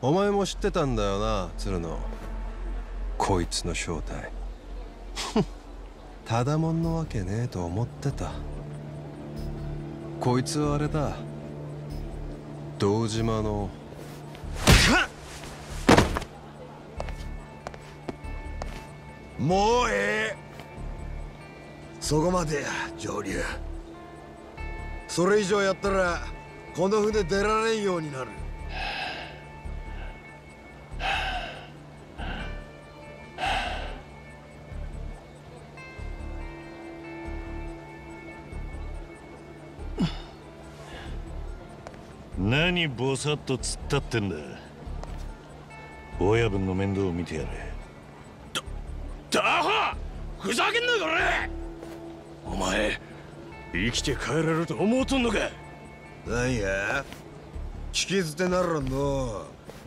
お前も知ってたんだよな、鶴野。こいつの正体。ただもんのわけねえと思ってた。こいつはあれだ、堂島の。 もうええ。そこまでや、上流。それ以上やったらこの船出られんようになる。 何ボサッと突っ立ってんだ。親分の面倒を見てやれ。 ダハ！ふざけんなこれ！お前生きて帰れると思うとんのか。 なんや聞き捨てならんの。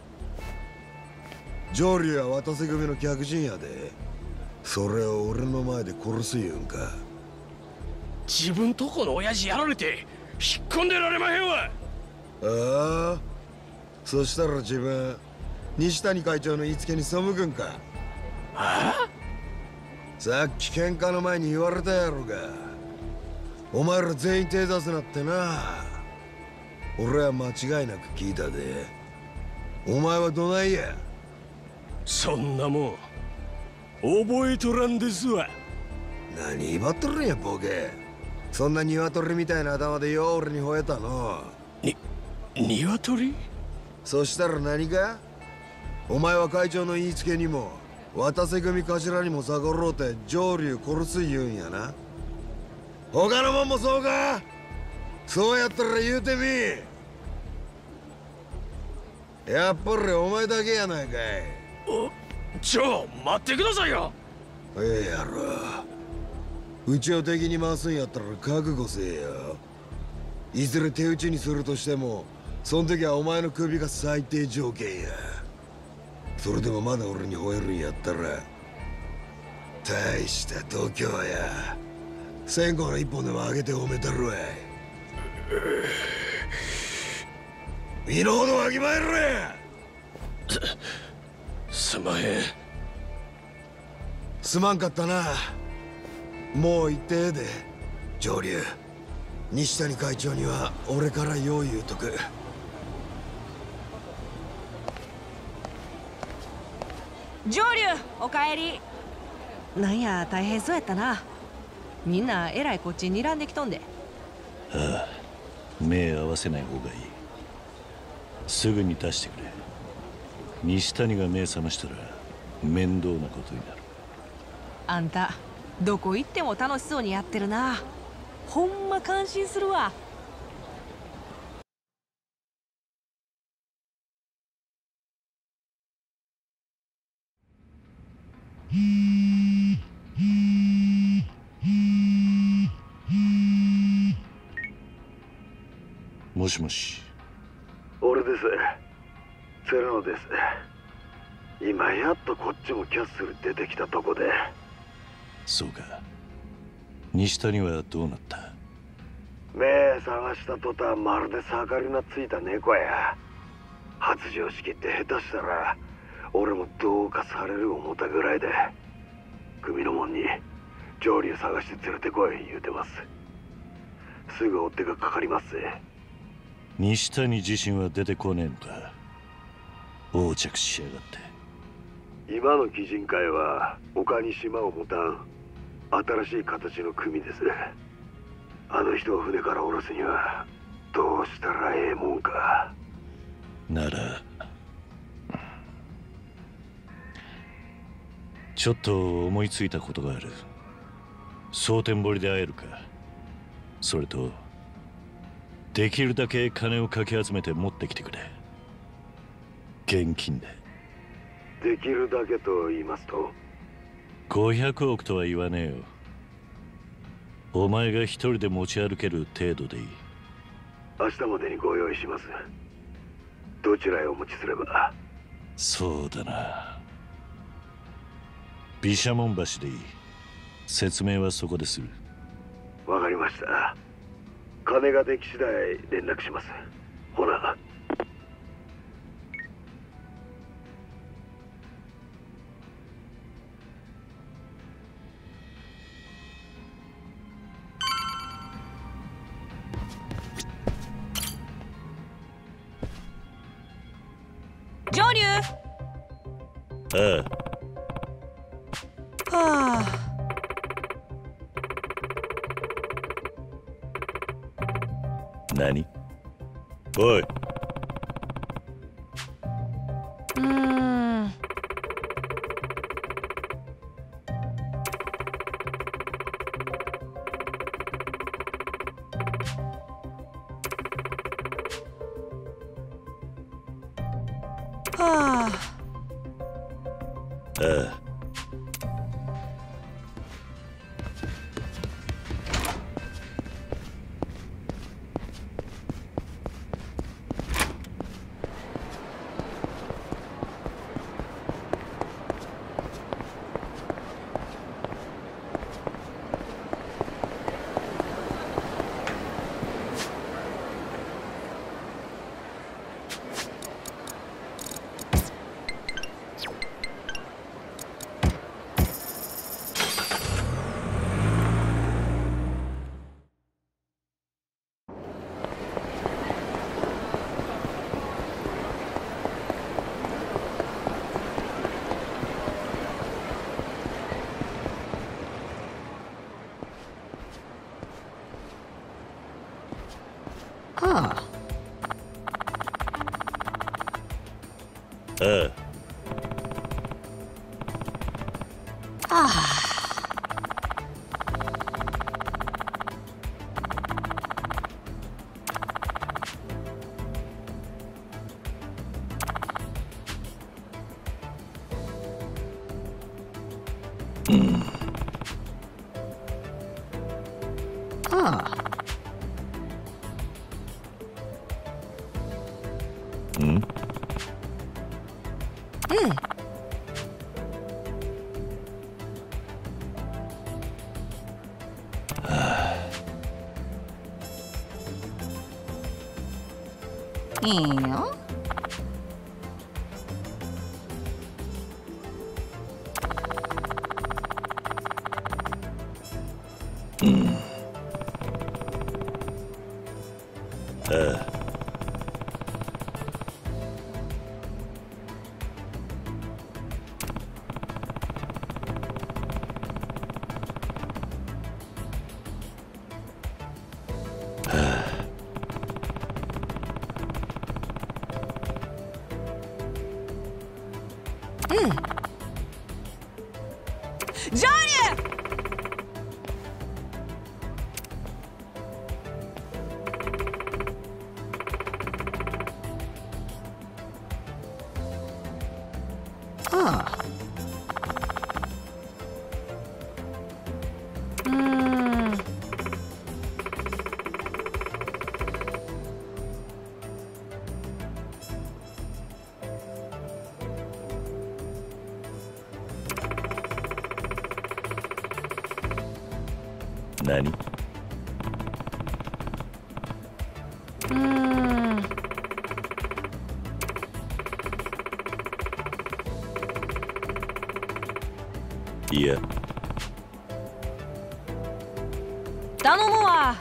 上流は渡瀬組の客人やで。それを俺の前で殺す言うんか。 自分とこの親父やられて引っ込んでられまへんわ。 ああ、そしたら自分西谷会長の言いつけに背くんか。 ああ、 さっき喧嘩の前に言われたやろが、お前ら全員手出すなってな。俺は間違いなく聞いたで。お前はどないや。 そんなもん覚えとらんですわ。 何威張っとるんやボケ。そんな鶏みたいな頭でよう俺に吠えたの。 鶏？ そしたら何か。お前は会長の言いつけにも渡瀬組頭にも逆ろうて上流殺す言うんやな。他のもんもそうか。そうやったら言うてみ。やっぱりお前だけやないかい。 ちょ待ってくださいよ。 ええやろ。うちを敵に回すんやったら覚悟せえよ。いずれ手打ちにするとしてもそん時はお前の首が最低条件や。それでもまだ俺に吠えるんやったら大した度胸や。線香の一本でもあげて褒めたるわい。身の程わきまえろや。 すまへん。 すまんかったな。もう言ってええで上流。西谷会長には俺からよう言うとく。 上流おかえり。なんや大変そうやったな。みんなえらいこっち睨んできとんで。 ああ、目合わせない方がいい。すぐに出してくれ。西谷が目覚ましたら面倒なことになる。 あんたどこ行っても楽しそうにやってるな。ほんま感心するわ。 もしもし。 俺です。セルノです。今やっとこっちもキャッスル出てきたとこで。 そうか。西谷はどうなった？ 目探した途端まるで盛りのついた猫や。発情式って下手したら俺もどうかされる思ったぐらいで、組のもんに上流探して連れてこい言うてます。すぐ追っ手がかかりますぜ。 西谷自身は出てこねえのか。横着しやがって。 今の鬼人会は丘に島を持たん新しい形の組です。あの人を船から降ろすにはどうしたらええもんか。 ならちょっと思いついたことがある。蒼天堀で会えるか。それとできるだけ金をかき集めて持ってきてくれ。現金で。 できるだけと言いますと 500億とは言わねえよ。お前が一人で持ち歩ける程度でいい。 明日までにご用意します。どちらへお持ちすれば。 そうだな。毘沙門橋でいい。説明はそこでする。 わかりました。金ができ次第連絡します。ほな。 上流。 ああ。 はあ。 何？おい。 はあ。 ああ。 いいよ。上流。 何？いや。 頼むわ。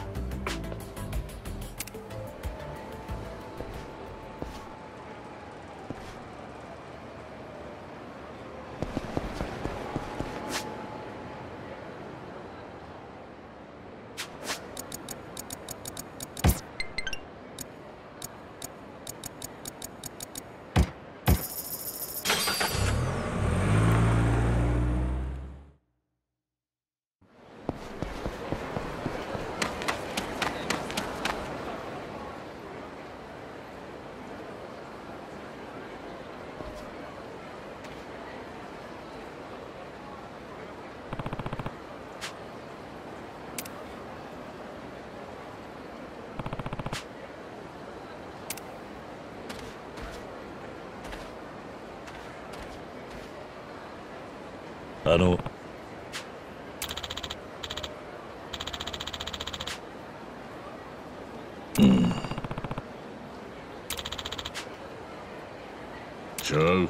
ちゃう。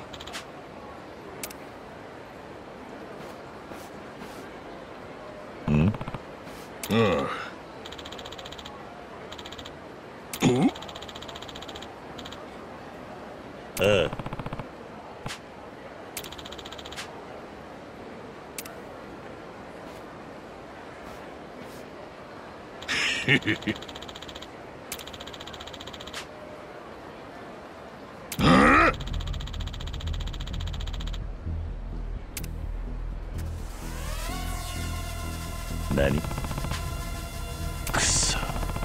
ああ。 ああ。 何？くそ。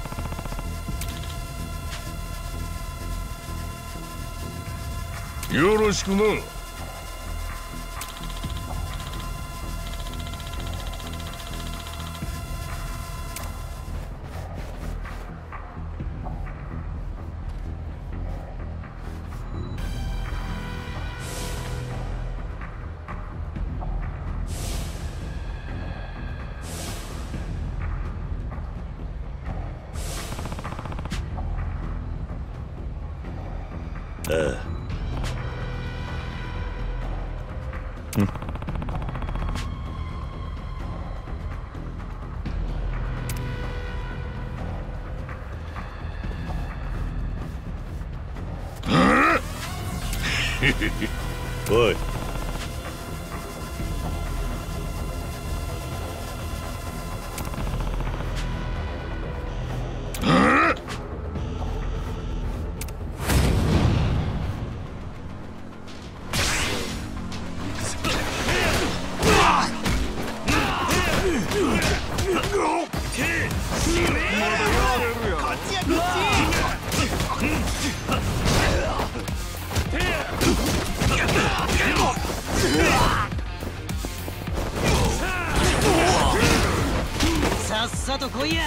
よろしくな。 ああ。おい。 さっさと来いや。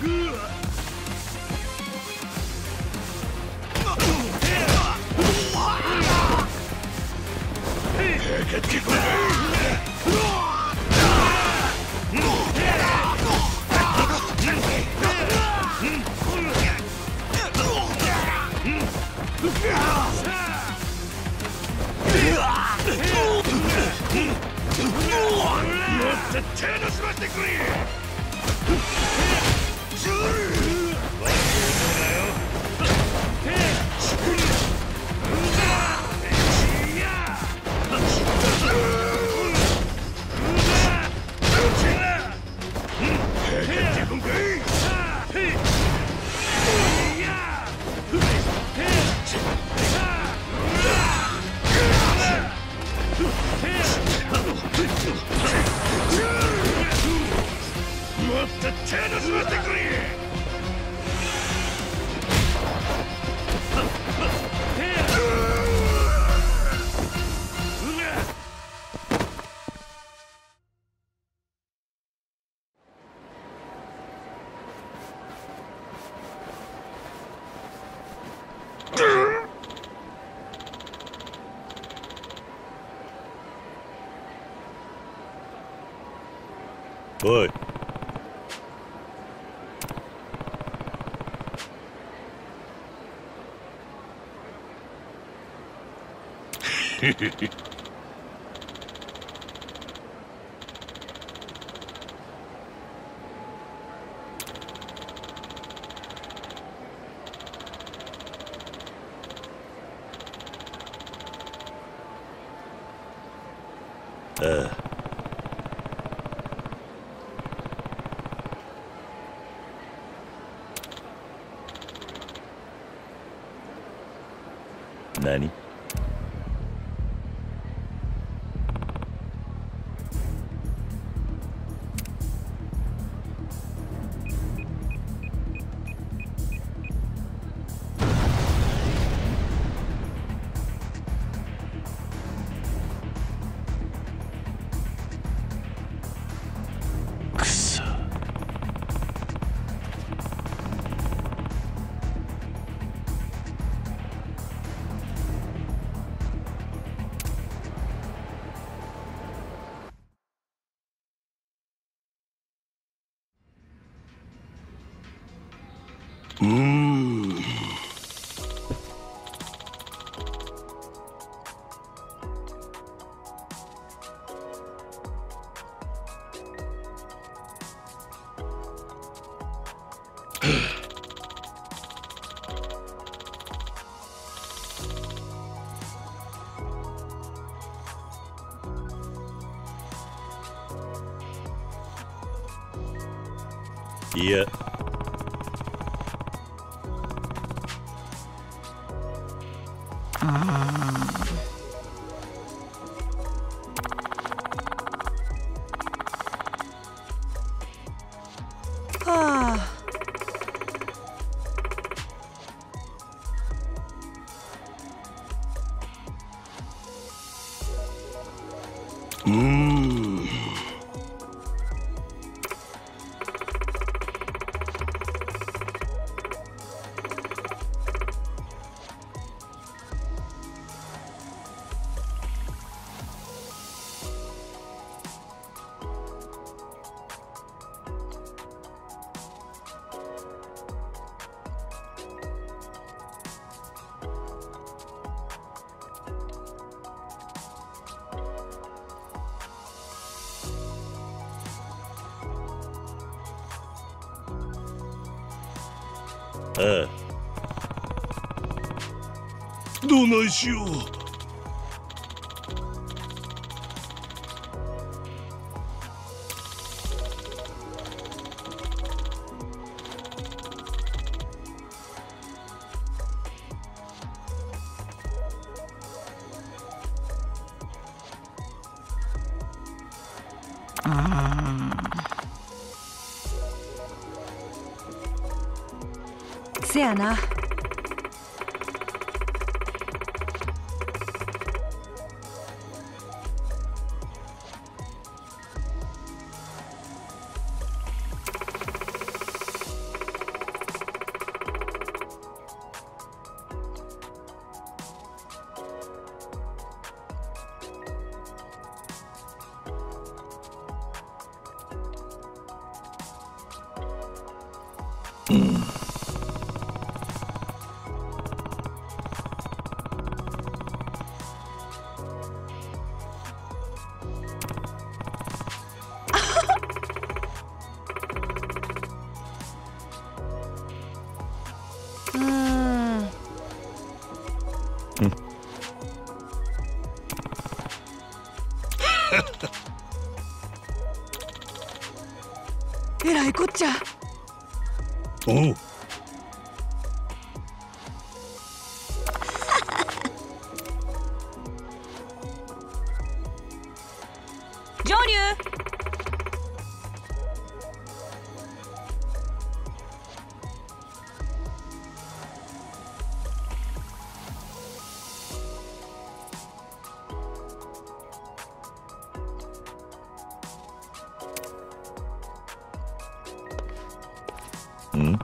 おい。ああ。何？くそ。いや、 あ。 ああ。 どないしよう。 せやな。えらいこっちゃ。 おう。 上流。 ん？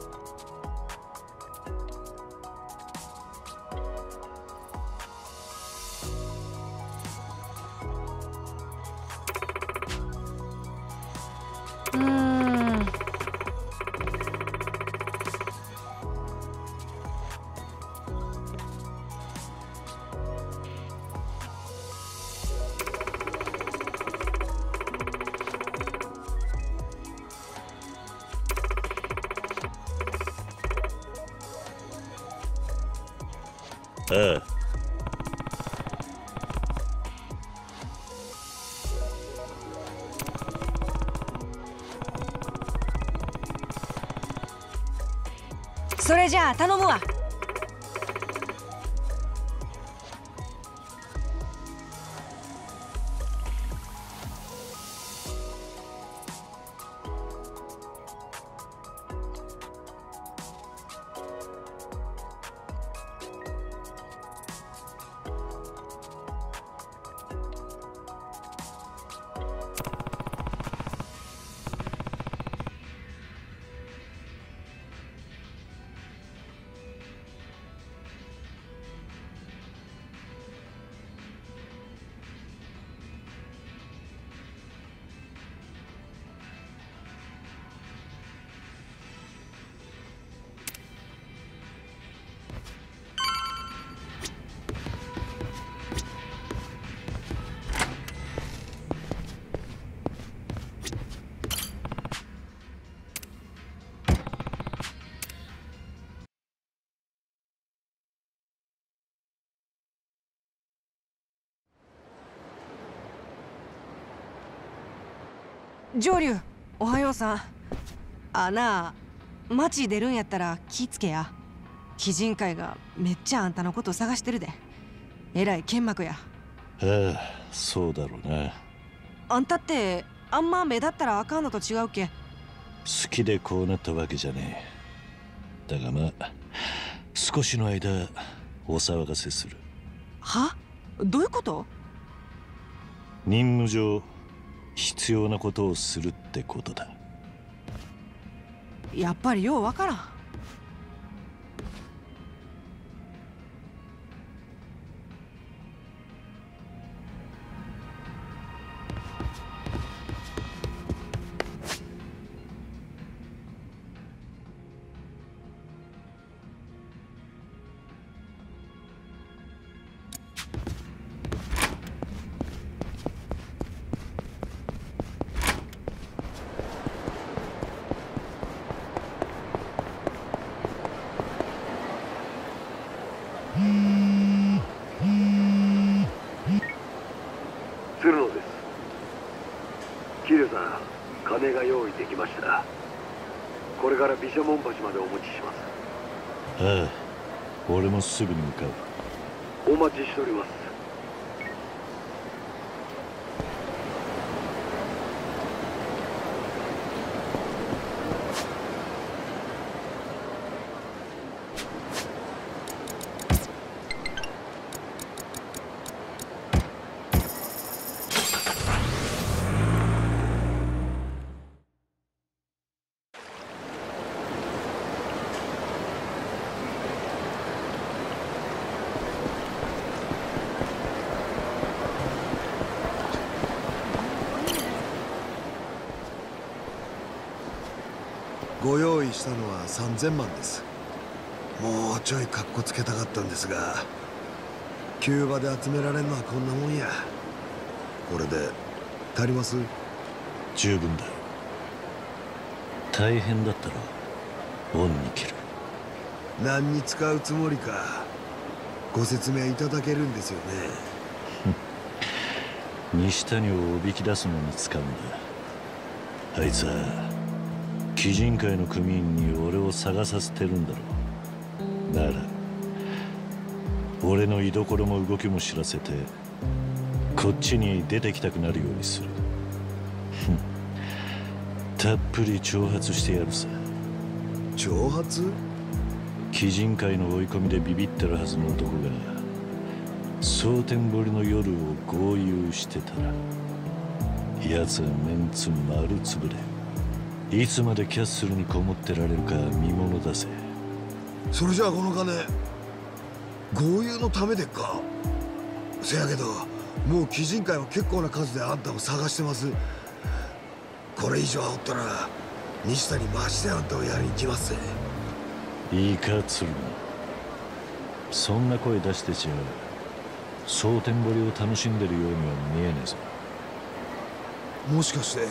ああ。 それじゃあ頼むわ。上流、おはようさん。なあ、町出るんやったら気ぃつけや。 鬼人会がめっちゃあんたのことを探してるで。えらい剣幕や。 ああ、そうだろうな。 あんたってあんま目立ったらあかんのと違うけ。 好きでこうなったわけじゃねえ。だがまあ少しの間お騒がせする。 は？どういうこと？ 任務上必要なことをするってことだ。 やっぱりようわからん。 鶴野です。桐生さん、金が用意できました。これから毘沙門橋までお持ちします。 ああ、俺もすぐに向かう。 お待ちしております。 ご用意したのは3000万です。もうちょいカッコつけたかったんですが、キューバで集められるのはこんなもんや。これで足ります？ 十分だ。大変だったら恩に切る。 何に使うつもりかご説明いただけるんですよね。 西谷をおびき出すのに使うんだ。あいつは鬼人会の組員に俺を探させてるんだろう。なら俺の居所も動きも知らせてこっちに出てきたくなるようにする。たっぷり挑発してやるさ。 挑発？ 鬼人会の追い込みでビビってるはずの男が蒼天堀の夜を豪遊してたら奴はメンツ丸つぶれ。いつまでキャッスルにこもってられるか見ものだぜ。 それじゃあこの金豪遊のためでっか？せやけどもう鬼人会は結構な数であんたを探してます。これ以上煽ったら西谷マジであんたをやりに来ますぜ。 いいか鶴野、そんな声出してちゃ蒼天堀を楽しんでるようには見えねえぞ。 もしかして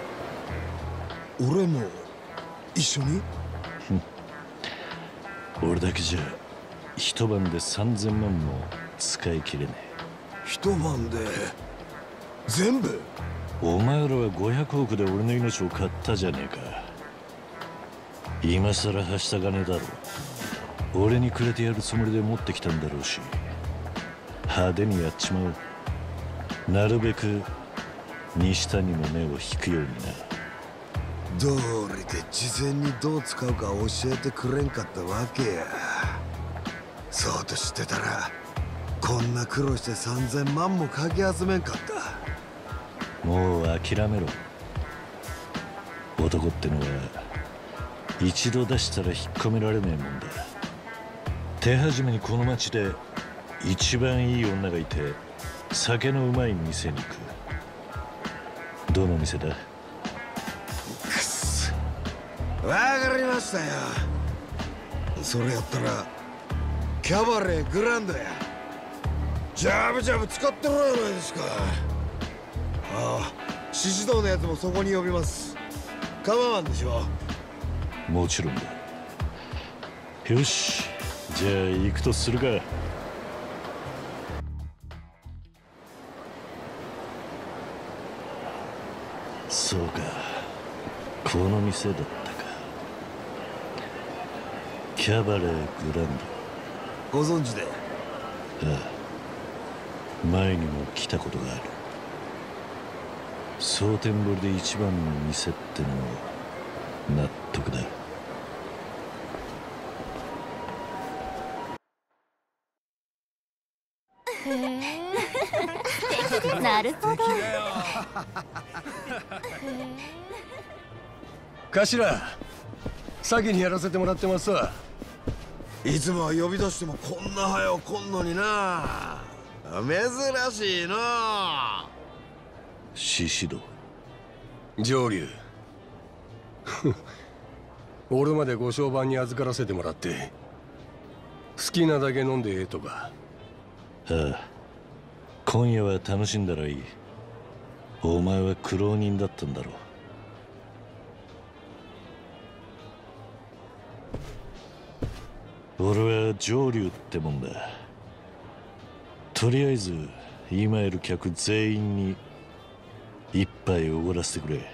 俺も一緒に？ 俺だけじゃ一晩で3000万も使い切れね一晩で全部？ え。お前らは500億で俺の命を買ったじゃねえか。今さらはした金だろ。俺にくれてやるつもりで持ってきたんだろうし、派手にやっちまおう。なるべく西谷の目を引くようにな。 どうりで事前にどう使うか教えてくれんかったわけや。そうと知ってたらこんな苦労して3000万もかき集めんかった。 もう諦めろ。男ってのは一度出したら引っ込められねえもんだ。手始めにこの町で一番いい女がいて酒のうまい店に行く。どの店だ？ わかりましたよ。それやったらキャバレーグランドや。ジャブジャブ使ってろやないですか。ああ、獅子堂のやつもそこに呼びます。構わんでしょ。 もちろんだ。よし、じゃあ行くとするか。そうか、この店だったか。 キャバレーグランご存知で？ ド。ああ、前にも来たことがある。蒼天堀で一番の店ってのも納得だ。 なるほど。 頭、先にやらせてもらってますわ。 いつもは呼び出してもこんな早う来んのにな。珍しいな。 シシド。 上流。俺までご商売に預からせてもらって好きなだけ飲んでええとか。 ああ、今夜は楽しんだらいい。お前は苦労人だったんだろう。俺は上流ってもんだ。とりあえず今いる客全員に一杯おごらせてくれ。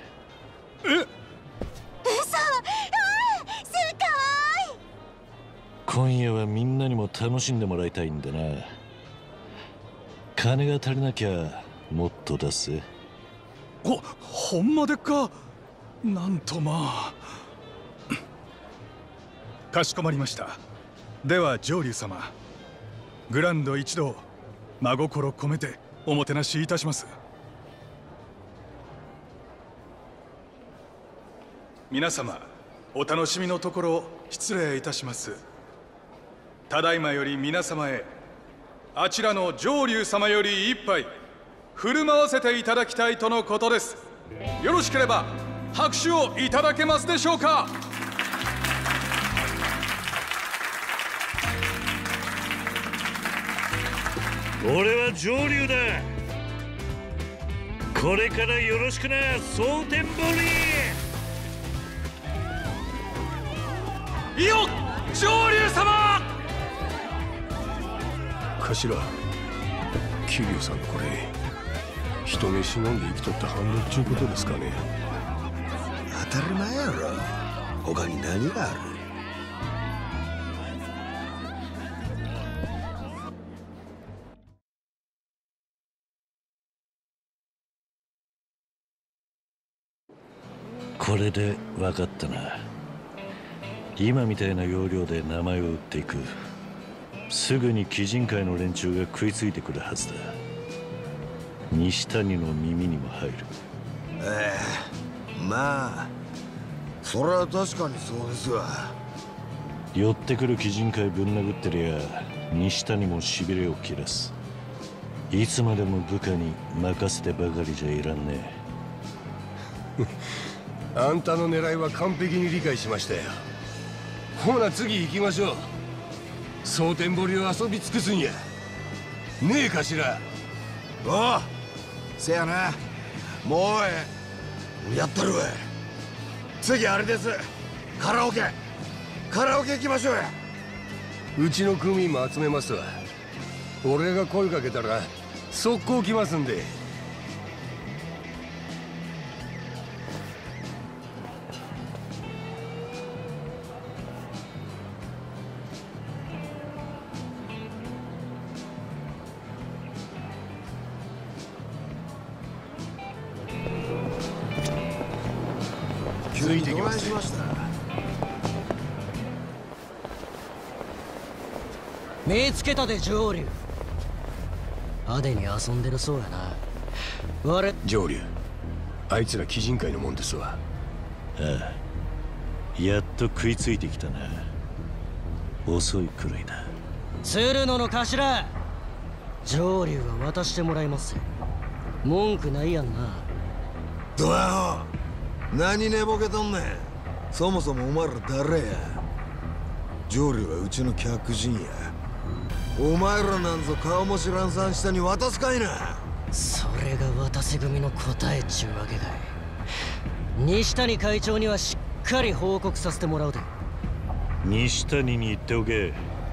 今夜はみんなにも楽しんでもらいたいんだな。金が足りなきゃもっと出せ。 ほんまでっか。なんとまあ。かしこまりました。では上流様、グランド一同真心込めておもてなしいたします。皆様、お楽しみのところ失礼いたします。ただいまより皆様へ、あちらの上流様より一杯振る舞わせていただきたいとのことです。よろしければ拍手をいただけますでしょうか。 俺は上流だ。これからよろしくな、蒼天堀。 いいよ、上流様。 頭、桐生さんのこれ人飯飲んで生きとった反応っちゅうことですかね。 当たり前やろ。他に何がある？ これで分かったな。今みたいな要領で名前を売っていく。すぐに鬼人会の連中が食いついてくるはずだ。西谷の耳にも入る。 まあそれは確かにそうですわ。 寄ってくる鬼人会ぶん殴ってりゃ西谷もしびれを切らす。いつまでも部下に任せてばかりじゃいらんねえ。あんたの狙いは完璧に理解しましたよ。ほな次行きましょう。蒼天堀を遊び尽くすんやねえ頭。 おう、せやな。もうやったるわ。次あれです。カラオケ行きましょうや。 うちの組も集めますわ。俺が声かけたら速攻来ますんで。ついてきます。 見つけたで上流。派手に遊んでるそうやな。 上流、あいつら鬼人会のもんですわ。 ああ、やっと食いついてきたな。遅いくらいだ。 鶴野の頭、上流は渡してもらいますよ。文句ないやんな。 どやほ、何寝ぼけとんねん。そもそもお前ら誰や。上流はうちの客人や。お前らなんぞ顔も知らんさん下に渡すかいな。 それが渡せ組の答えっちゅうわけかい。西谷会長にはしっかり報告させてもらうで。 西谷に言っておけ。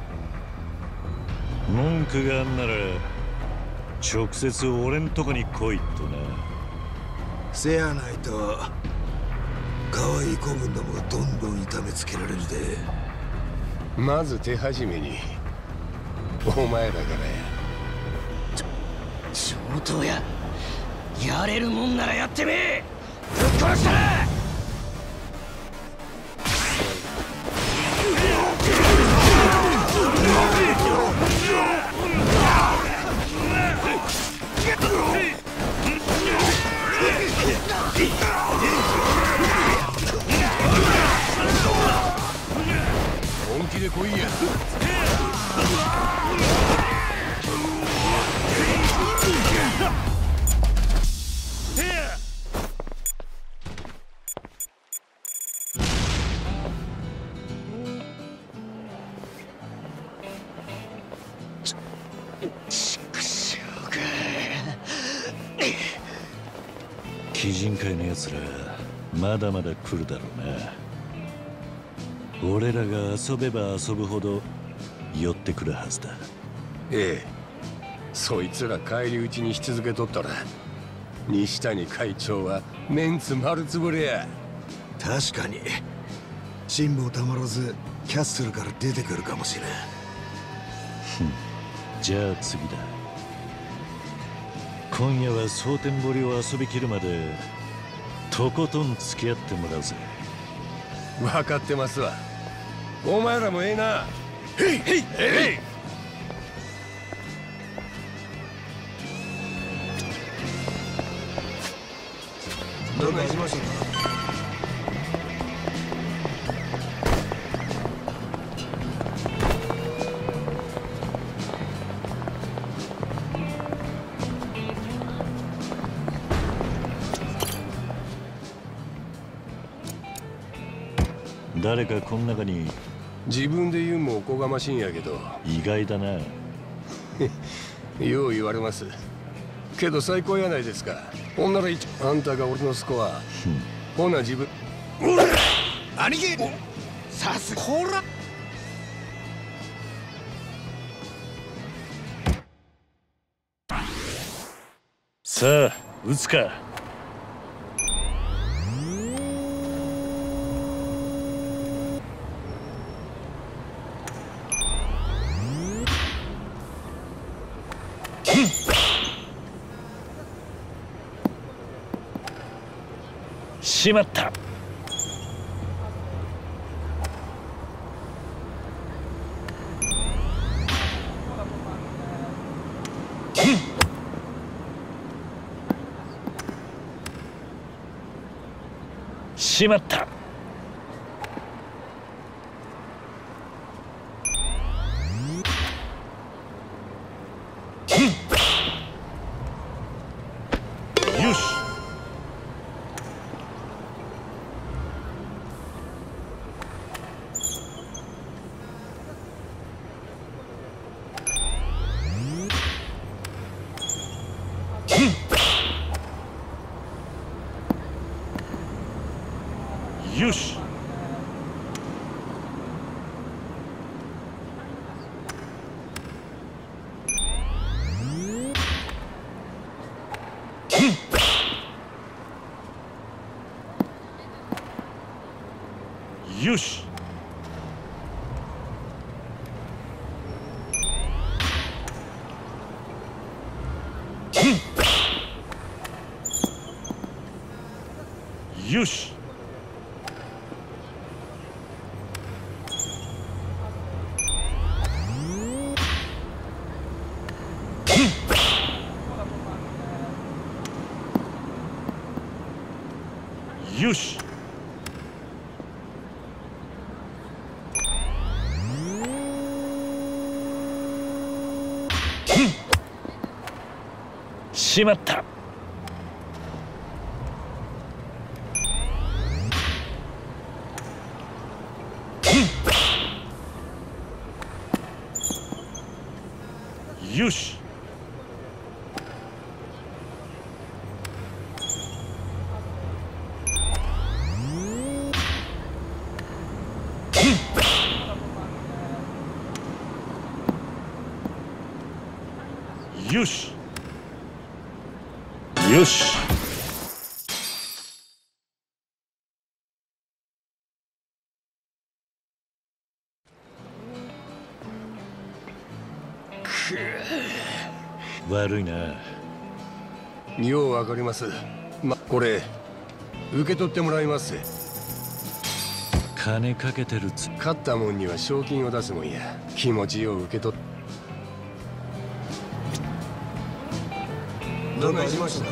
文句があんなら直接俺んとこに来いとな。 せやないと可愛い子分どもがどんどん痛めつけられるで。 まず手始めにお前らからや。 上等や。やれるもんならやってみ。ぶっ殺したら。 本気で来いや。 鬼人会のやつらまだまだ来るだろうな。俺らが遊べば遊ぶほど寄ってくるはずだ。 ええ、そいつら返り討ちにし続けとったら西谷会長はメンツ丸つぶれや。 確かに辛抱たまらずキャッスルから出てくるかもしれん。 じゃあ次だ。今夜は蒼天堀を遊びきるまでとことん付き合ってもらうぜ。 分かってますわ。お前らもええな。へいへいへい。どんなしましょうか。 誰かこの中に。 自分で言うもおこがましいんやけど。 意外だな。 よう言われますけど最高やないですか。ほんならあんたが俺のスコアほな自分。 兄貴さすがほら。 さあ撃つか。しまった。しまった。よし。よし。よし。よし。よし。しまった。よし。よし。よし。 悪いな。 ようわかります。これ受け取ってもらいますぜ。 金かけてる勝ったもんには賞金を出すもんや。気持ちよう受け取っ。どないしました？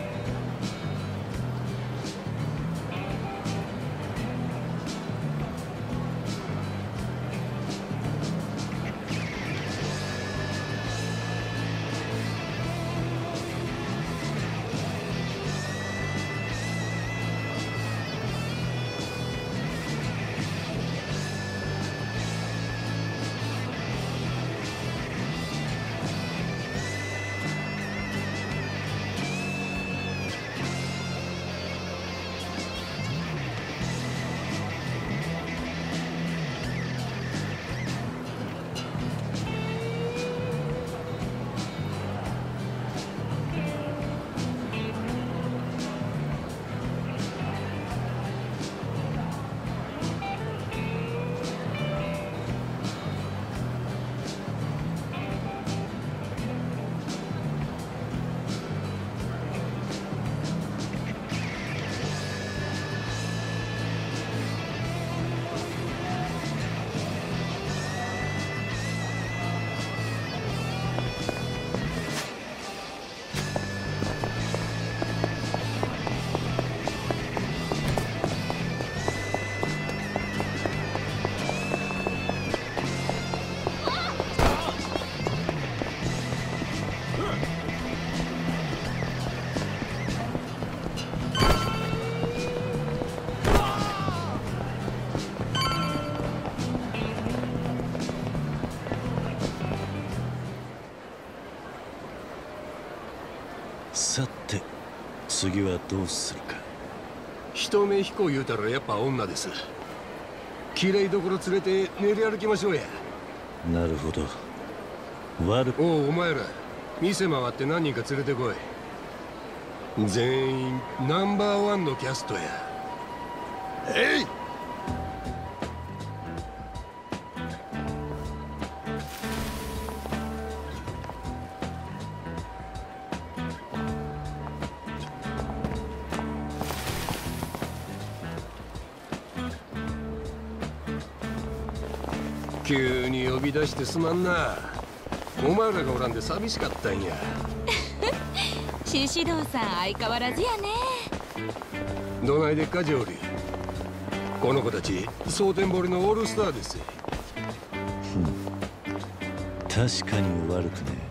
さて次はどうするか。 人目飛行言うたらやっぱ女です。きれいどころ連れて練り歩きましょうや。 なるほど。 お前ら店回って何人か連れてこい。全員ナンバーワンのキャストや。えい！急に呼び出してすまんな。お前らがおらんで寂しかったんや。 獅子堂さん相変わらずやね。 どないでっかジョーリー。この子たち蒼天堀のオールスターです。 確かに悪くね。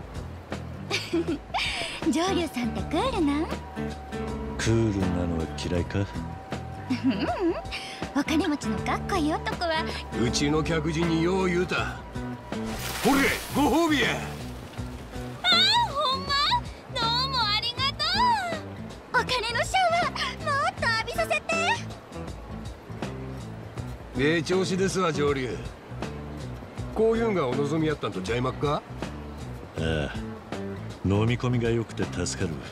上流さんってクールなん？ クールなのは嫌いか？ お金持ちのかっこいい男はうちの客人によう言うた。ほれご褒美や。 ほんま？どうもありがとう。お金のシャワーもっと浴びさせて。 ええ調子ですわ上流。こういうんがお望みやったんとちゃいまっか？ ああ、飲み込みが良くて助かる。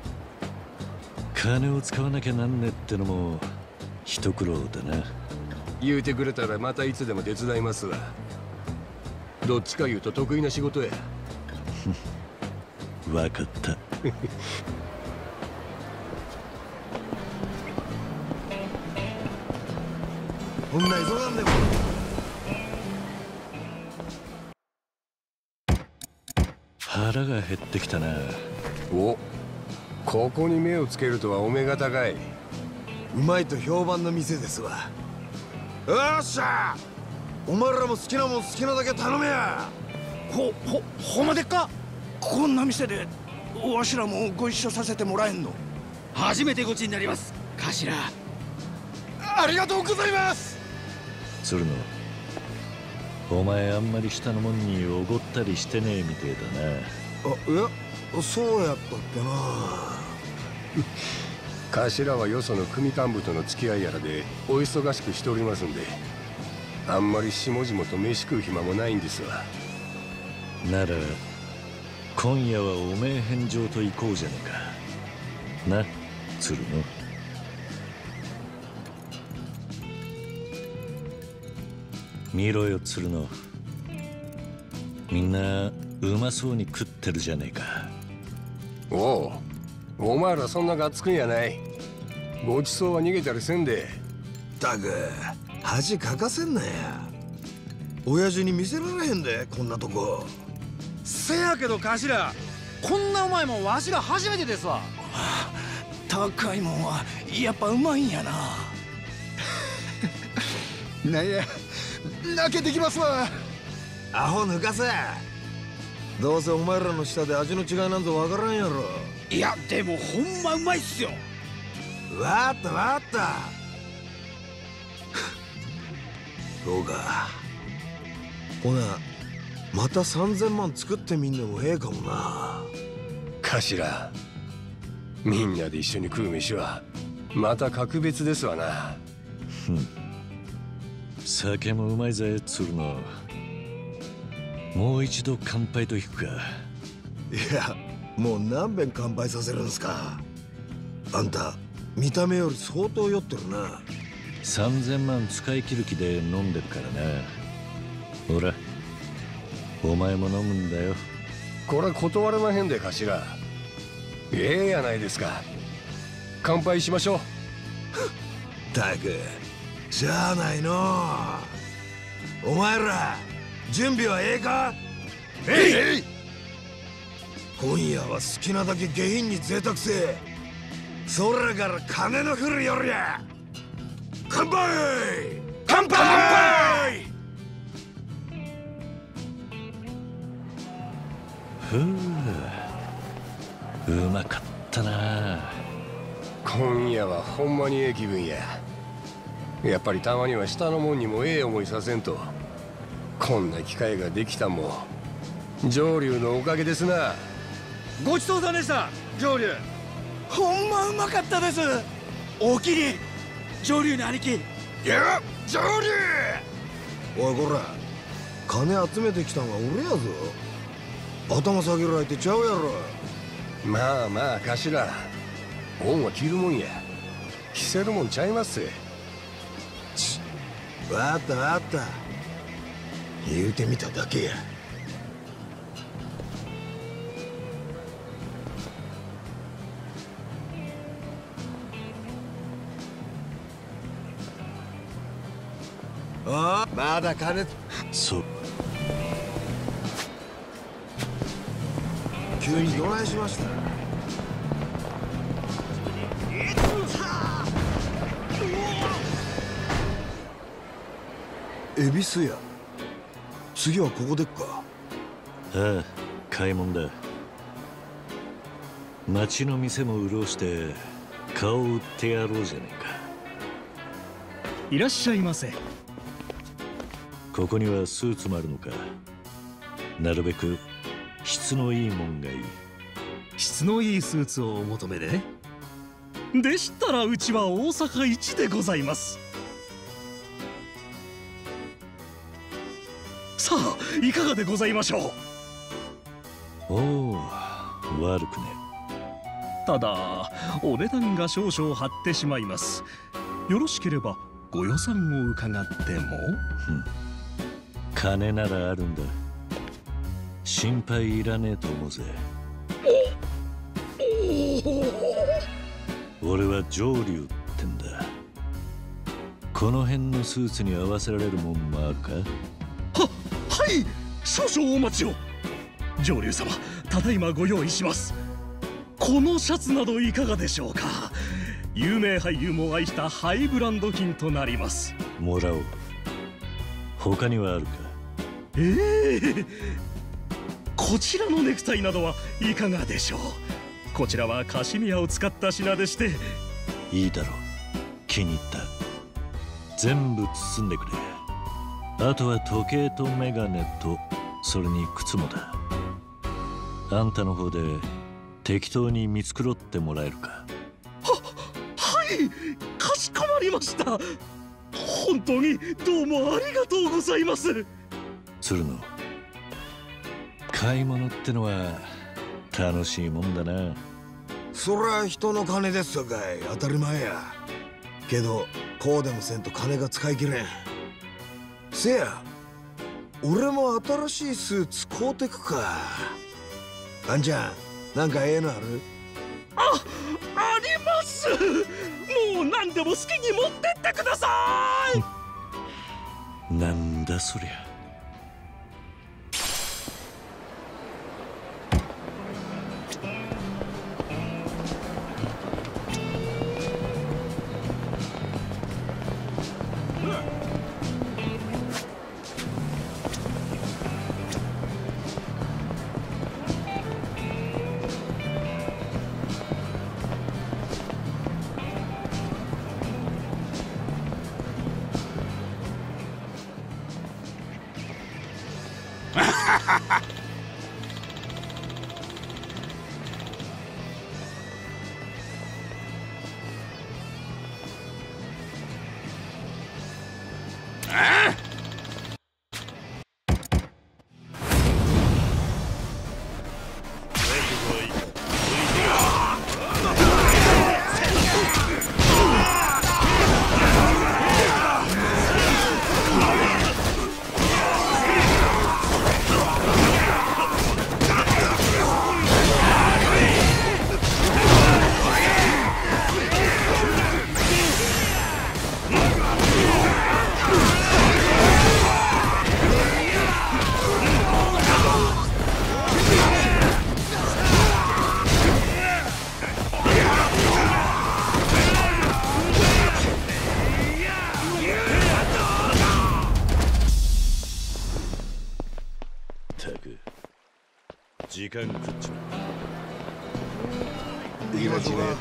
金を使わなきゃなんねってのも一苦労だな。 言うてくれたらまたいつでも手伝いますわ。どっちか言うと得意な仕事や。 わかった。 こんな急がんでも。 腹が減ってきたな。 お、ここに目をつけるとはお目が高い。 うまいと評判の店ですわ。よっしゃ、お前らも好きなもん好きなだけ頼めや。 ほんまでっか？こんな店でわしらもご一緒させてもらえんの？初めてごちになります、頭。ありがとうございます。 鶴野、お前あんまり下のもんにおごったりしてねえみてえだな。 いや、そうやったっけな。 頭はよその組幹部との付き合いやらでお忙しくしておりますんで、あんまり下々と飯食う暇もないんですわ。 なら今夜はおめえ返上と行こうじゃねえかな、鶴野。見ろよ鶴野、みんなうまそうに食ってるじゃねえか。 おう、お前らそんながっつくんやない。ごちそうは逃げたりせんで。 たく恥かかせんなや。親父に見せられへんでこんなとこ。 せやけど頭、こんなうまいもんわしら初めてですわ。高いもんはやっぱうまいんやな。なんや泣けてきますわ。 アホ抜かせ。どうせお前らの舌で味の違いなんぞわからんやろ。 いやでもほんまうまいっすよ。 わかったわかった。そうか。ほなまた3000万作ってみんのもええかもな。 頭、みんなで一緒に食う飯はまた格別ですわな。 酒もうまいぜ鶴野。もう一度乾杯といくか。 いやもう何遍乾杯させるんすか。あんた見た目より相当酔ってるな。 3000万使い切る気で飲んでるからな。ほらお前も飲むんだよ。 これ断れまへんで頭。ええやないですか。乾杯しましょう。 たくしゃあないの。お前ら準備はええか。 えい。 今夜は好きなだけ下品に贅沢せえ。空から金の降る夜や。乾杯乾杯。 うまかったな。 今夜はほんまにええ気分や。やっぱりたまには下のもんにもええ思いさせんと。こんな機会ができたもん上流のおかげですな。 ごちそうさんでした上流。ほんまうまかったです。おおきに上流の兄貴。 いや上流。おいこら金集めてきたんは俺やぞ。頭下げる相手ちゃうやろ。 まあまあ頭、恩は着るもんや。着せるもんちゃいますせ。 わかったわかった。言うてみただけや。ああまだ金。 そう。 急にどないしました。恵比寿屋。次はここでっか。 ああ、買い物だ。町の店も潤して顔を売ってやろうじゃねえか。 いらっしゃいませ。 ここにはスーツもあるのか。なるべく質のいいもんがいい。 質のいいスーツをお求めで。でしたらうちは大阪一でございます。さあいかがでございましょう。 おお、悪くね。 ただお値段が少々張ってしまいます。よろしければご予算を伺っても。 金ならあるんだ。心配いらねえと思うぜ。俺は上流ってんだ。この辺のスーツに合わせられるもんもあるか。 はい、少々お待ちを。上流様、ただいまご用意します。このシャツなどいかがでしょうか。有名俳優も愛したハイブランド品となります。 もらおう。他にはあるか。 こちらのネクタイなどはいかがでしょう。こちらはカシミヤを使った品でして。 いいだろう、気に入った。全部包んでくれ。あとは時計とメガネと、それに靴もだ。あんたの方で適当に見繕ってもらえるか。 はい、かしこまりました。本当にどうもありがとうございます。 鶴野、買い物ってのは楽しいもんだな。 そりゃ人の金ですさかい、当たり前や。けどこうでもせんと金が使い切れん。せや俺も新しいスーツ買うてくか。あんちゃんなんかええのある？ あります。もう何でも好きに持ってってください。 なんだそりゃ。時間食っちまう。 いい街ね。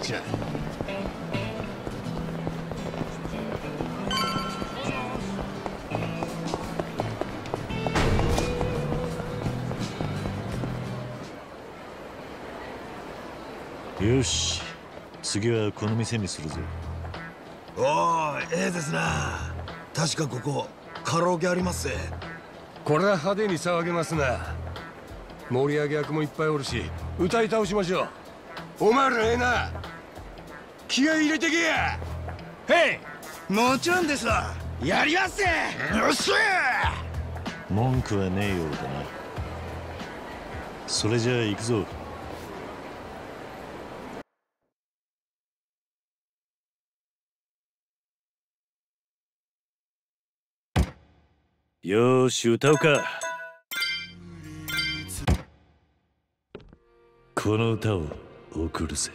よし、次はこの店にするぞ。 おー、ええですな。確かここカラオケありますぜ。 これは派手に騒げますな。盛り上げ役もいっぱいおるし、歌い倒しましょう。お前らええな、気合い入れてけや。 へい、もちろんですわ。やりますぜ。よっしゃ。 文句はねえようだな。それじゃあ行くぞ。よーし、歌うか。この歌を送るぜ。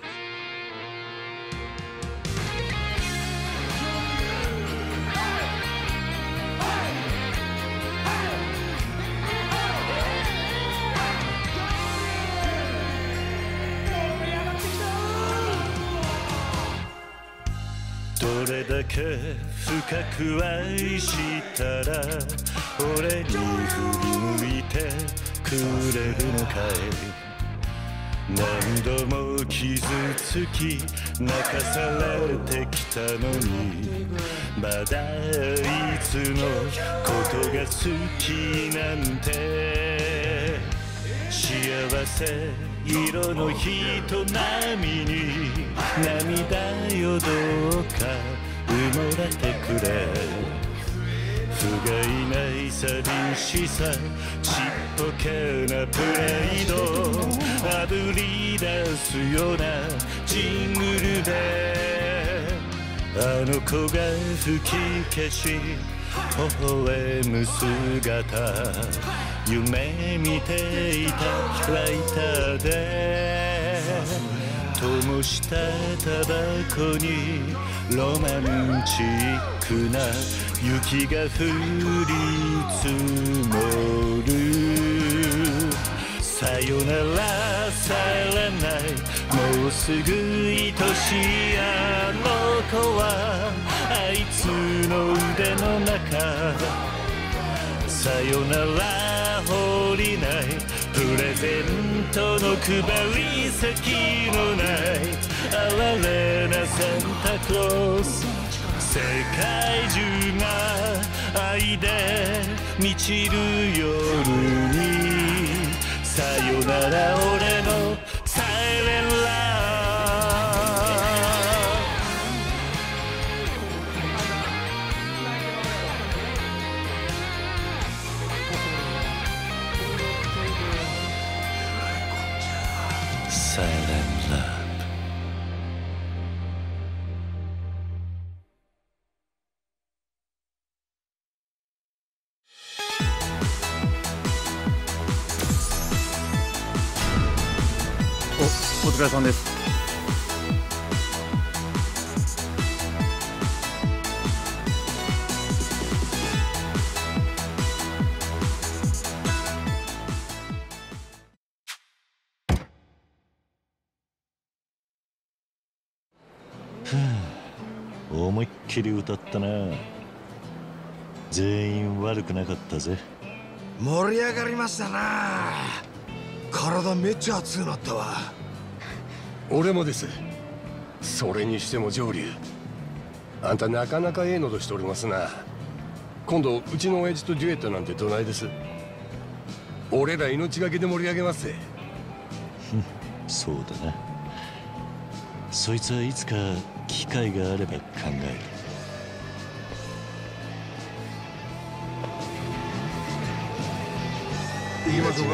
どれだけ深く愛したら俺に振り向いてくれるのかい。何度も傷つき泣かされてきたのに、まだいつのことが好きなんて。幸せ色の人並みに涙よどうか埋もれてくれ。不甲斐ない寂しさ、ちっぽけなプライドあぶり出すようなジングルで、あの子が吹き消し微笑む姿、夢見ていたライターで灯したタバコにロマンチックな雪が降り積もる。さよならされない、もうすぐ愛しいあの子はあいつの腕の中。さよなら降りない、プレゼントの配り先のない哀れなサンタクロース。世界中が愛で満ちる夜に、さよなら俺のサイレンラブ。さ疲れさんです。 思いっきり歌ったな。全員悪くなかったぜ。 盛り上がりましたな。体めっちゃ熱くなったわ。 俺もです。それにしても上流、あんたなかなかええのとしておりますな。今度うちの親父とデュエットなんてどないです？俺ら命がけで盛り上げますぜ。 そうだな。そいつはいつか機会があれば考える。 行きましょうか。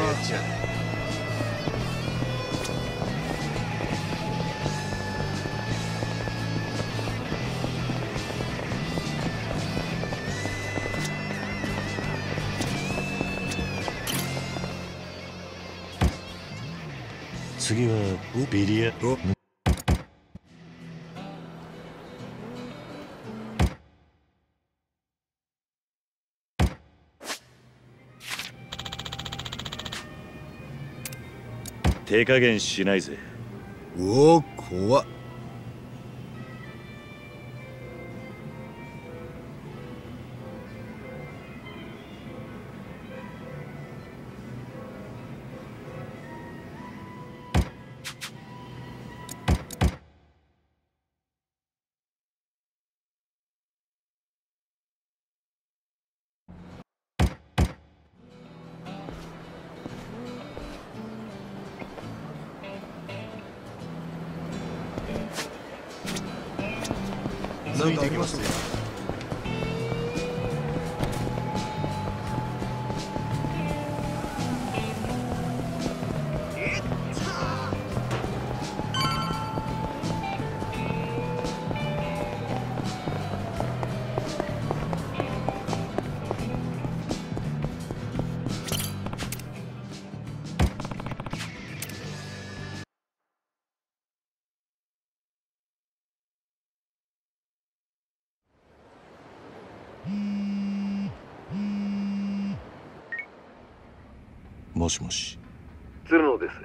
次はビリヤ。手加減しないぜ。 おお、怖っ。 ついてきますよ。 もしもし。 鶴野です。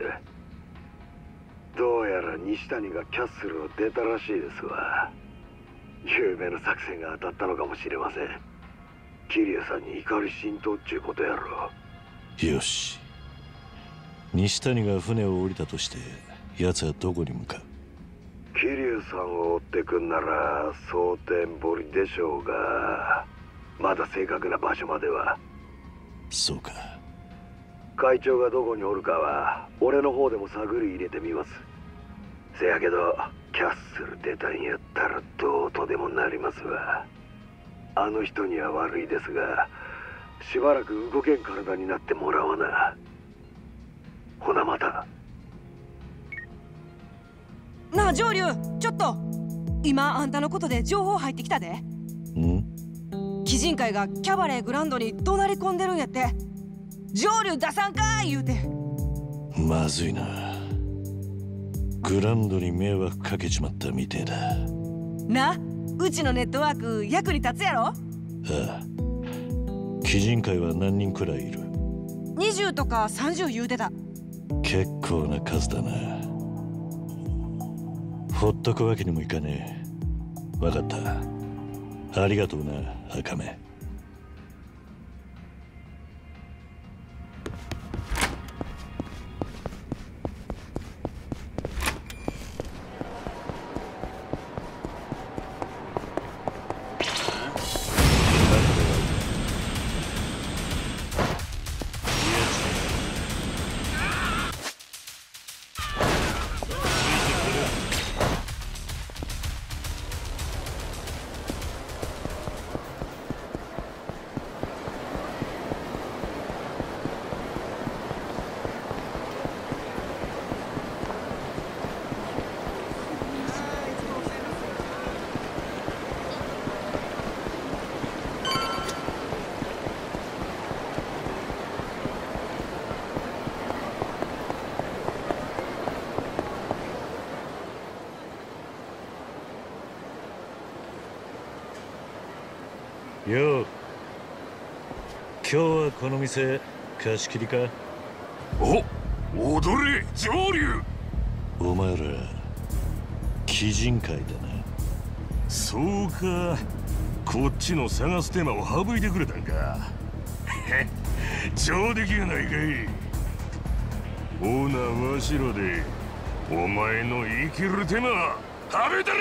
どうやら西谷がキャッスルを出たらしいですわ。有名な作戦が当たったのかもしれません。桐生さんに怒り浸透っちゅうことやろ。 よし。西谷が船を降りたとして奴はどこに向かう？ 桐生さんを追ってくんなら蒼天堀でしょうが、まだ正確な場所までは。 そうか。 会長がどこにおるかは俺の方でも探り入れてみます。せやけどキャッスル出たんやったらどうとでもなりますわ。あの人には悪いですが、しばらく動けん体になってもらわな。ほなまた。 なあ上流、ちょっと今あんたのことで情報入ってきたで。 ん？ 鬼人会がキャバレーグランドに怒鳴り込んでるんやって。上流出さんかー言うて。 まずいな。グランドに迷惑かけちまったみてえだな。うちのネットワーク役に立つやろ。 ああ。鬼人会は何人くらいいる ？20とか30言うてた。 結構な数だな。ほっとくわけにもいかねえ。わかった。ありがとうな、赤目。 よう、今日はこの店貸し切りか？ お、踊れ上流。 お前ら鬼人会だな。 そうか、こっちの探す手間を省いてくれたんか。上出来やないかい。ほなわしらでお前の生きる手間食べたれ。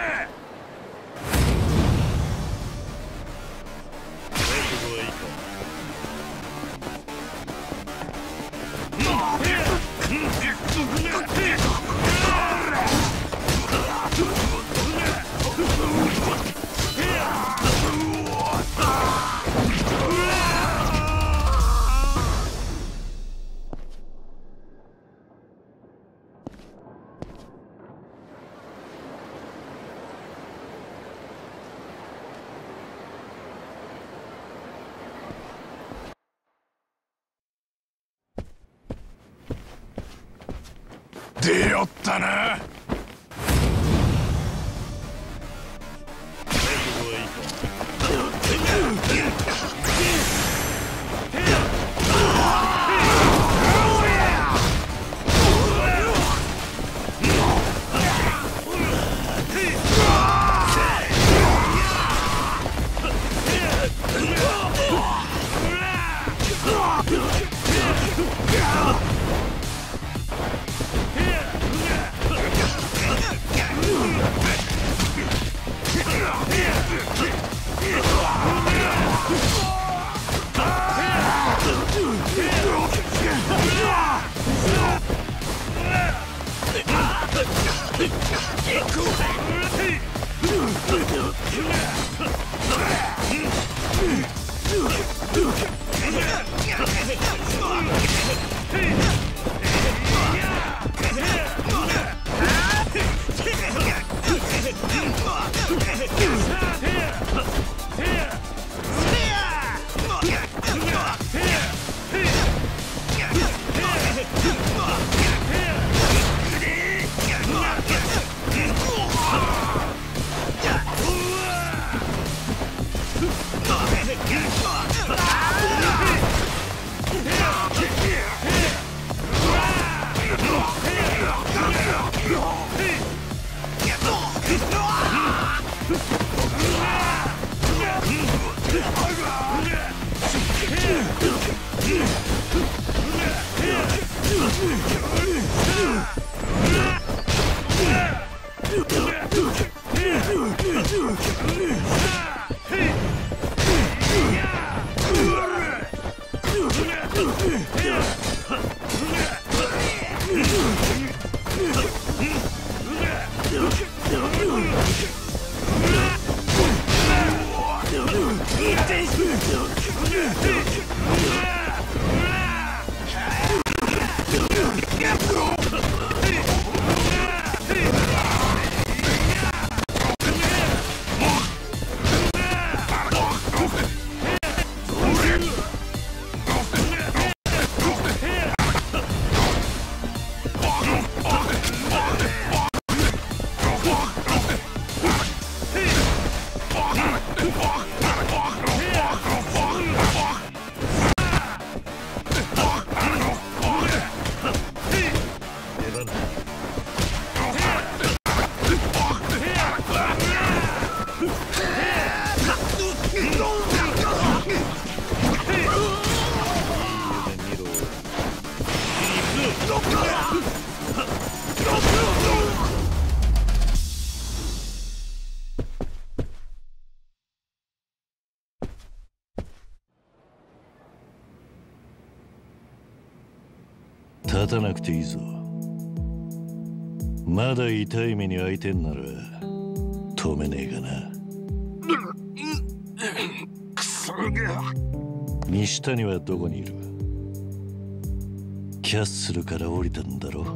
出よったな。 立たなくていいぞ。まだ痛い目に遭いてんなら止めねえかな。 クソが。 西谷はどこにいる？キャッスルから降りたんだろ。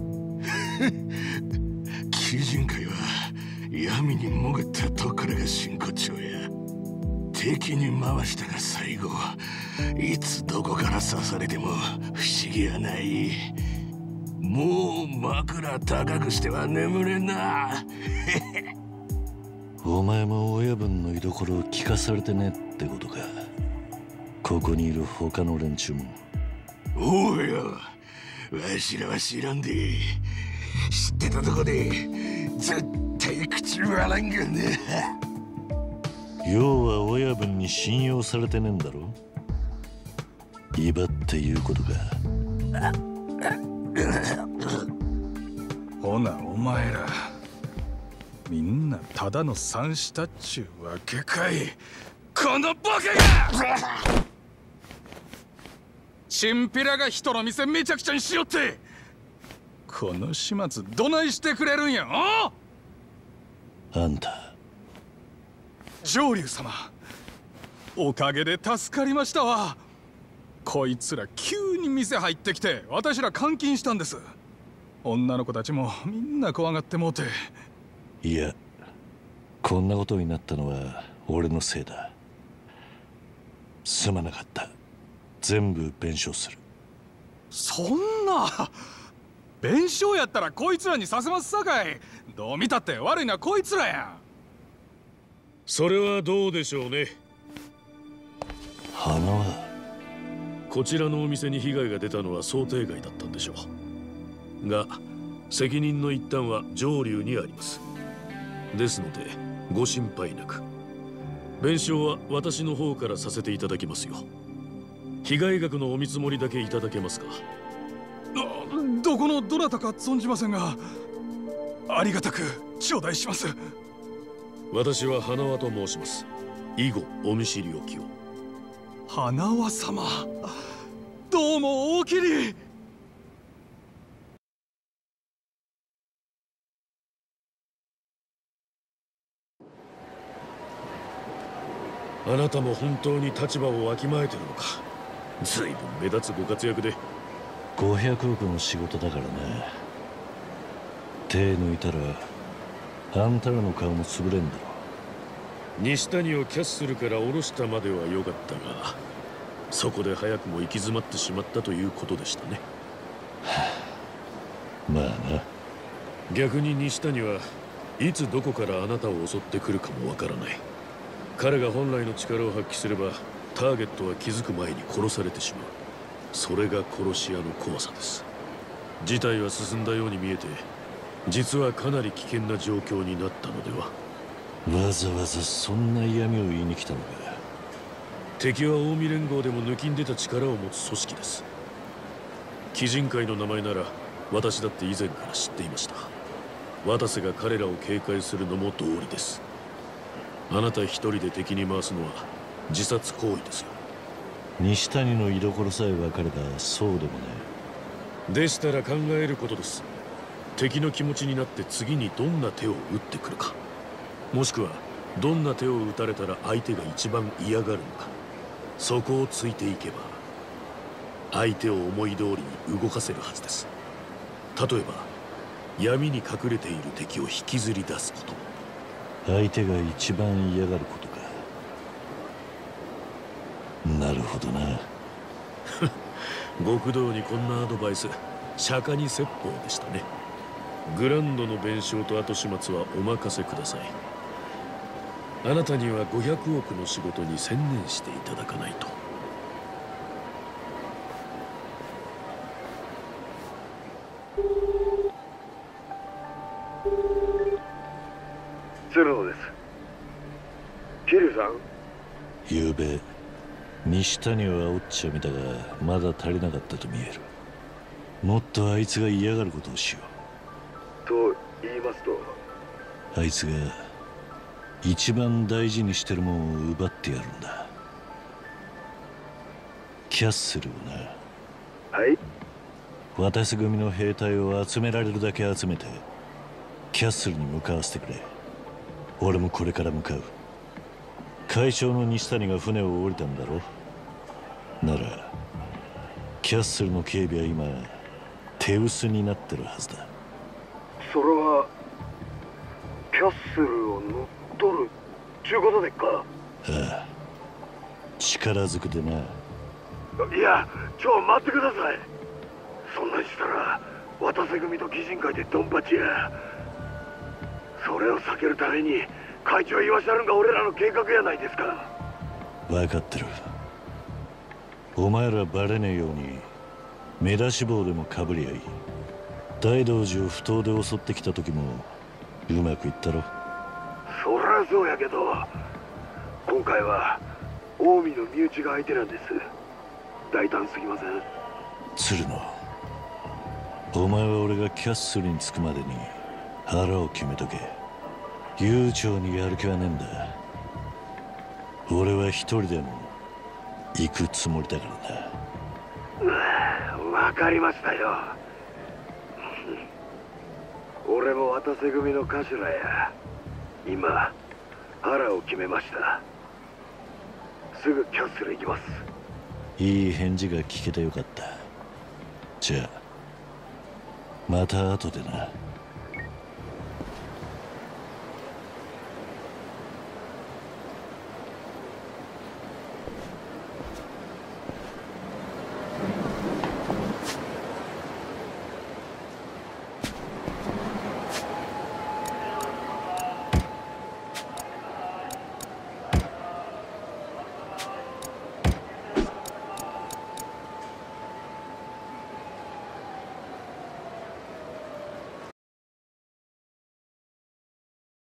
鬼人会は闇に潜ったとこからが真骨頂や。敵に回したが最後、いつどこから刺されても不思議はない。もう枕高くしては眠れんな。 おお前も親分の居所を聞かされてねってことか。ここにいる他の連中も。 おうよ、わしらは知らんで。知ってたとこで絶対口割らんがね。 要は親分に信用されてねえんだろ。威張っていうことか。 ほなお前らみんなただの三子っちゅうわけかい。このボケがチンピラが人の店めちゃくちゃにしよって、この始末どないしてくれるんや。 あんた上流様、おかげで助かりましたわ。こいつら急に店入ってきて私ら監禁したんです。女の子たちもみんな怖がってもうて。 いや、こんなことになったのは俺のせいだ。すまなかった。全部弁償する。 そんな弁償やったらこいつらにさせますさかい。どう見たって悪いのはこいつらや。 それはどうでしょうね。 花はこちらのお店に被害が出たのは想定外だったんでしょうが、責任の一端は上流にあります。ですのでご心配なく。弁償は私の方からさせていただきますよ。被害額のお見積もりだけいただけますか。 どこのどなたか存じませんが、ありがたく頂戴します。 私は花輪と申します。以後お見知りおきを。 花輪様、どうもおおきに。 あなたも本当に立場をわきまえてるのか。随分目立つご活躍で。 500億の仕事だからね。手抜いたらあんたらの顔も潰れんだろ。 西谷をキャッスルから下ろしたまでは良かったが、そこで早くも行き詰まってしまったということでしたね。 まあな。 逆に西谷はいつどこからあなたを襲ってくるかもわからない。彼が本来の力を発揮すればターゲットは気づく前に殺されてしまう。それが殺し屋の怖さです。事態は進んだように見えて、実はかなり危険な状況になったのでは。 わざわざそんな嫌味を言いに来たのか。 敵は近江連合でも抜きん出た力を持つ組織です。鬼人会の名前なら私だって以前から知っていました。渡瀬が彼らを警戒するのも道理です。あなた一人で敵に回すのは自殺行為ですよ。 西谷の居所さえ分かればそうでもね。 でしたら考えることです。敵の気持ちになって次にどんな手を打ってくるか、もしくはどんな手を打たれたら相手が一番嫌がるのか、そこをついていけば相手を思い通りに動かせるはずです。例えば闇に隠れている敵を引きずり出すこと。 相手が一番嫌がることか。なるほどな。 極道にこんなアドバイス、釈迦に説法でしたね。グランドの弁償と後始末はお任せください。あなたには500億の仕事に専念していただかないと。 鶴野です。桐生さん。 ゆうべ西谷を煽っちゃみたがまだ足りなかったと見える。もっとあいつが嫌がることをしよう。と言いますと。 あいつが一番大事にしてるもんを奪ってやるんだ。キャッスルをな。 はい。 渡瀬組の兵隊を集められるだけ集めてキャッスルに向かわせてくれ。俺もこれから向かう。会長の西谷が船を降りたんだろ。ならキャッスルの警備は今手薄になってるはずだ。 それはキャッスルを乗っ取るちゅうことでっか。 ああ、力ずくでな。 いや、待ってください。そんなにしたら渡瀬組と鬼人会でドンパチや。それを避けるために会長言わしゃるんが俺らの計画やないですか。 分かってる。お前らバレねえように目出し帽でもかぶりゃいい。大道寺を不当で襲ってきた時もうまくいったろ。 そりゃそうやけど、今回は近江の身内が相手なんです。大胆すぎません？ 鶴野、お前は俺がキャッスルに着くまでに腹を決めとけ。悠長にやる気はねえんだ。俺は一人でも行くつもりだからな。 わかりましたよ。俺も渡瀬組の頭や。今腹を決めました。すぐキャッスル行きます。 いい返事が聞けてよかった。じゃあまた後でな。